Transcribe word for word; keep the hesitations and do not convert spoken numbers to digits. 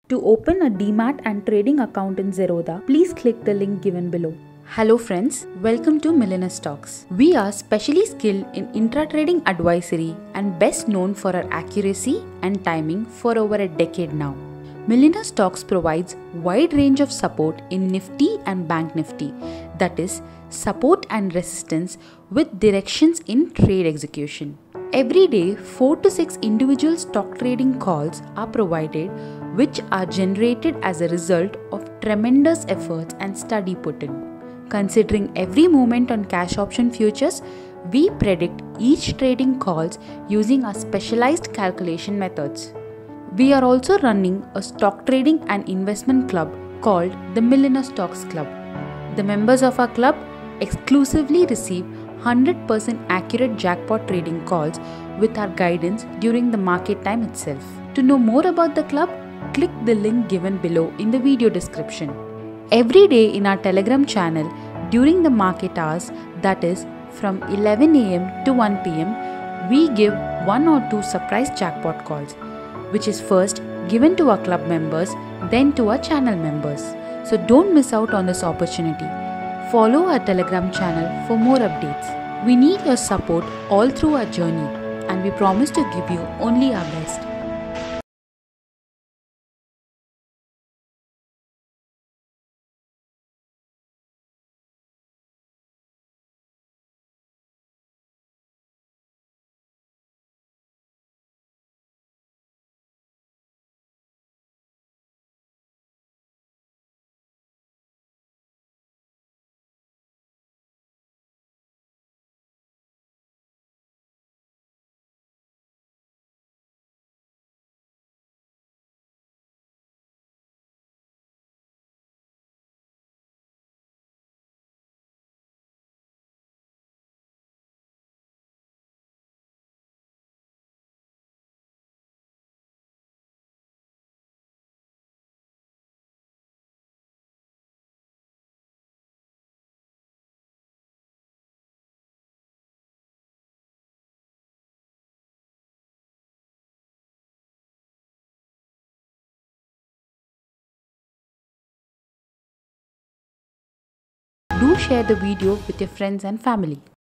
To open a demat and trading account in Zerodha, please click the link given below. Hello friends, welcome to Millennius Talks. We are specially skilled in intra-trading advisory and best known for our accuracy and timing for over a decade now. Millennius Talks provides wide range of support in Nifty and Bank Nifty, that is, support and resistance with directions in trade execution. Every day, four to six individual stock trading calls are provided, which are generated as a result of tremendous efforts and study put in. Considering every movement on cash option futures, we predict each trading calls using our specialized calculation methods. We are also running a stock trading and investment club called the Millennius Talks Club. The members of our club exclusively receive one hundred percent accurate jackpot trading calls with our guidance during the market time itself. To know more about the club, click the link given below in the video description. Every day in our Telegram channel during the market hours, that is from eleven a m to one p m, we give one or two surprise jackpot calls, which is first given to our club members, then to our channel members. So don't miss out on this opportunity. Follow our Telegram channel for more updates. We need your support all through our journey, and we promise to give you only our best. Do share the video with your friends and family.